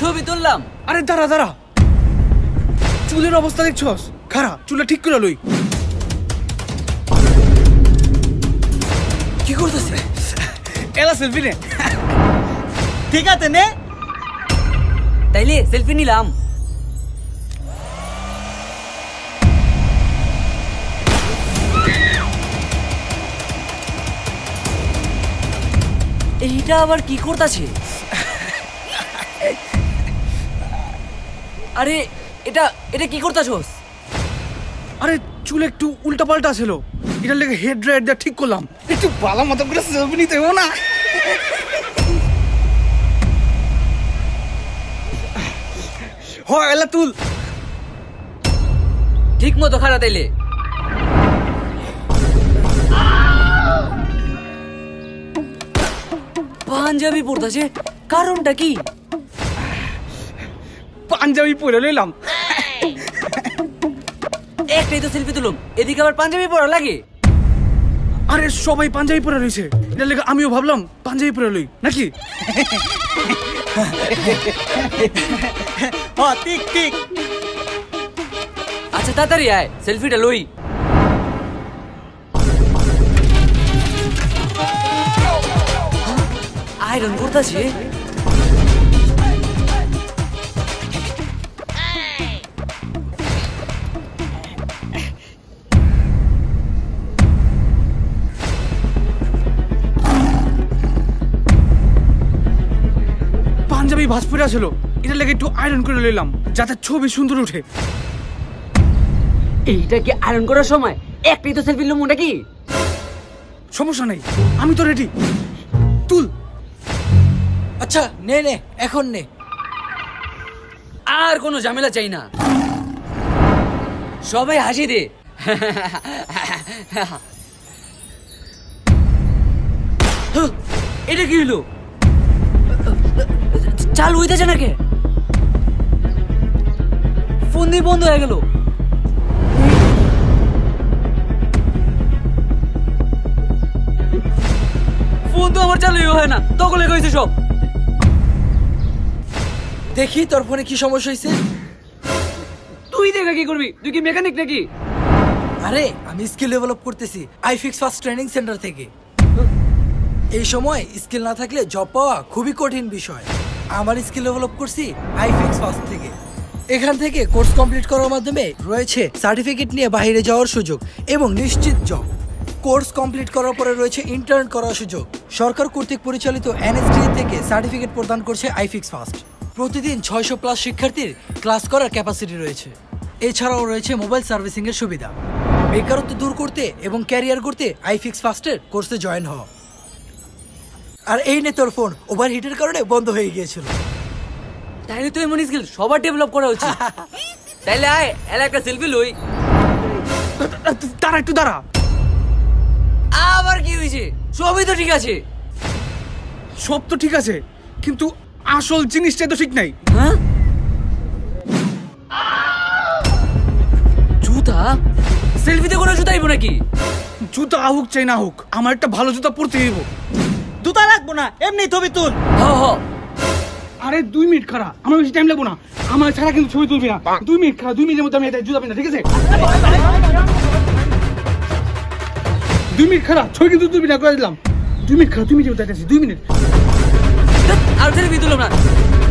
ছবি তুললাম। আরে দাঁড়া দাঁড়া, চুলের অবস্থা দেখছস? খারা চুলে ঠিক করে লই। কি করতেছে? এলা সেলফি নে। ঠিক আছে নে। তাইলে সেলফি নিলাম। এইটা আবার কি করতেছে? আরে এটা এটা কি করতেছস? আরে চুল একটু উল্টা পাল্টা ছিল, এটার লেগে হেড ড্রায়ার দিয়ে ঠিক করলাম। একটু ভালো মতো করে সেলফি নিতে হবে না? হয় এলা তুল। ঠিক মতো খারাপ তাইলে। পাঞ্জাবি পরতাছে, কারণটা কি? পাঞ্জাবি পরে লইলাম। একটাই তো সেলফি তুলুম, এদিকে আবার পাঞ্জাবি পরা লাগে? আরে সবাই পাঞ্জাবি পরে রয়েছে, এটার লেগে আমিও ভাবলাম পাঞ্জাবি পরে লই নাকি। হ্যাঁ ঠিক ঠিক। আচ্ছা তাড়াতাড়ি আয়, সেলফিটা লই। আয়রন করতেছে। পাঞ্জাবি ভাঁজ পড়ে ছিল, এটার লেগে একটু আয়রন করে লইলাম যাতে ছবি সুন্দর উঠে। এইটা কি আয়রন করার সময় একটাই তো সেলফি লুম নাকি? সমস্যা নেই, আমি তো রেডি। তুল। আচ্ছা নে নে, এখন নে। আর কোনো ঝামেলা চাই না, সবাই হাসি দে। এটা কি হলো? চালু হইতেছে নাকি? ফোন দিয়ে বন্ধ হয়ে গেল। ফোন তো আমার চালুই হয় না, তখন লেগে হয়েছে সব। দেখি তোর ফোনে কি সমস্যা হয়েছে। তুই দেখা কি করবি? তুই কি মেকানিক নাকি? আরে আমি স্কিল ডেভেলপ করতেছি আইফিক্স ফাস্ট ট্রেনিং সেন্টার থেকে। এই সময় স্কিল না থাকলে জব পাওয়া খুবই কঠিন বিষয়। আমার স্কিল ডেভেলপ করছি আইফিক্স ফাস্ট থেকে। এখান থেকে কোর্স কমপ্লিট করার মাধ্যমে রয়েছে সার্টিফিকেট নিয়ে বাইরে যাওয়ার সুযোগ এবং নিশ্চিত জব। কোর্স কমপ্লিট করার পরে রয়েছে ইন্টার্ন করার সুযোগ। সরকার কর্তৃক পরিচালিত এনএসডিএ থেকে সার্টিফিকেট প্রদান করছে আইফিক্স ফাস্ট। প্রতিদিন 600+ শিক্ষার্থীর ক্লাস করার ক্যাপাসিটি রয়েছে। এছাড়াও রয়েছে মোবাইল সার্ভিসিং এর সুবিধা। বেকারত্ব দূর করতে এবং ক্যারিয়ার করতে আইফিক্স ফাস্টের কোর্সে জয়েন হও। আর এই নে তোর ফোন ওভারহিটের কারণে বন্ধ হয়ে গিয়েছিল। তাইলে তো এমন স্কিল সবার ডেভেলপ করা উচিত। তাইলে আয়, এলা একটা সেলফি লই। দাঁড়া একটু দাঁড়া। আবার কি হয়েছে? সবই তো ঠিক আছে। সব তো ঠিক আছে, কিন্তু আসল জিনিসটা তো ঠিক নাই। হ্যাঁ, জুতা? সেলফিতে কোনো জুতা আইবো নাকি? জুতা আহুক চাই না হোক, আমার একটা ভালো জুতা পরতে হইব। জুতা লাগবো না, এমনি ছবি তুল। হ্যাঁ হ্যাঁ। আরে 2 মিনিট খারা, আমার বেশি টাইম লাগবো না। আমার ছাড়া কিন্তু ছবি তুলবি না। 2 মিনিট খারা, 2 মিনিটের মধ্যে আমি জুতা পিনা, ঠিক আছে? 2 মিনিট খারা, ছবি কিন্তু তুলবি না করে দিলাম। 2 মিনিট খারা, 2 মিনিটের মধ্যে 2 মিনিট। আর সেলফি তুললাম না।